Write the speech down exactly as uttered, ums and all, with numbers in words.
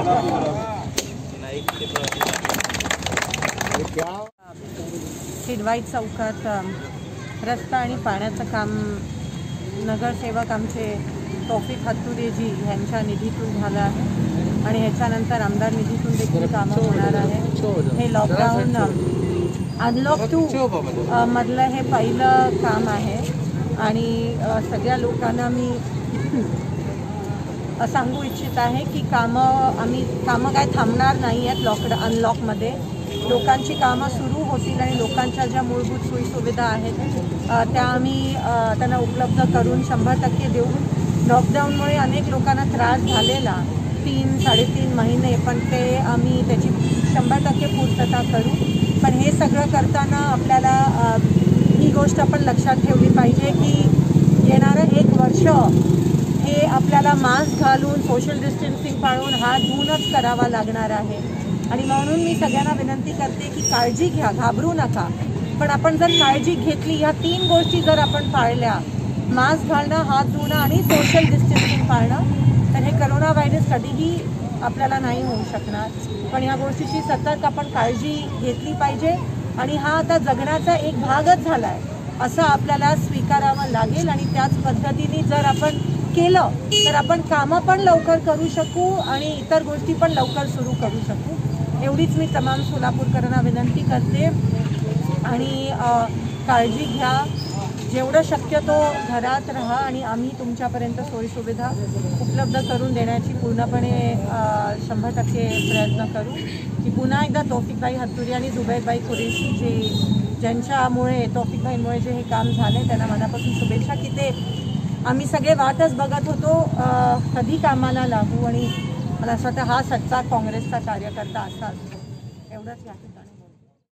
सिडवाई चौकात रस्ता आणि पाण्याचं काम नगरसेवक आमचे तौफिक हत्तुरेजी यांच्या निधीतून झालं आहे आणि ह्याच्यानंतर आमदार निधीतून देखील कामं होणार आहे। हे लॉकडाऊन अनलॉक टू मधलं हे पहिलं काम आहे आणि सगळ्या लोकांना मी सांगू इच्छित आहे की कामं आम्ही कामं काय थांबणार नाही आहेत। लॉकडाऊन अनलॉकमध्ये लोकांची कामं सुरू होतील आणि लोकांच्या ज्या मूलभूत सोयीसुविधा आहेत त्या आम्ही त्यांना उपलब्ध करून शंभर टक्के देऊ। लॉकडाऊनमुळे अनेक लोकांना त्रास झालेला तीन साडेतीन महिने, पण ते आम्ही त्याची शंभर टक्के पूर्तता करू। पण हे सगळं करताना आपल्याला ही गोष्ट आपण लक्षात ठेवली पाहिजे की येणारं एक वर्ष हे आपल्याला मास्क घालून सोशल डिस्टन्सिंग पाळून हात धुवूनच करावा लागणार आहे आणि म्हणून मी सगळ्यांना विनंती करते की काळजी घ्या, घाबरू नका। पण आपण जर काळजी घेतली, ह्या तीन गोष्टी जर आपण पाळल्या, मास्क घालणं, हात धुणं आणि सोशल डिस्टन्सिंग पाळणं, तर हे करोना व्हायरस कधीही आपल्याला नाही होऊ शकणार। पण या गोष्टीची सतत आपण काळजी घेतली पाहिजे आणि हा आता जगण्याचा एक भागच झाला आहे असं आपल्याला स्वीकारावं लागेल आणि त्याच पद्धतीने जर आपण केलं तर आपण कामं पण लवकर करू शकू आणि इतर गोष्टी पण लवकर सुरू करू शकू। एवढीच मी तमाम सोलापूरकरांना विनंती करते आणि काळजी घ्या, जेवढं शक्यतो घरात राहा आणि आम्ही तुमच्यापर्यंत सोयीसुविधा उपलब्ध करून देण्याची पूर्णपणे शंभर टक्के प्रयत्न करू। की पुन्हा एकदा तौफिकबाई हत्तुरे आणि जुबैरबाई कुरेशी जे ज्यांच्यामुळे तौफिकबाईंमुळे जे हे काम झाले त्यांना मनापासून शुभेच्छा की ते आम्ही सगळे वाटच बघत होतो कधी कामाला लागू आणि मला असं वाटतं हा सच्चा काँग्रेसचा कार्यकर्ता असा असतो। एवढंच या ठिकाणी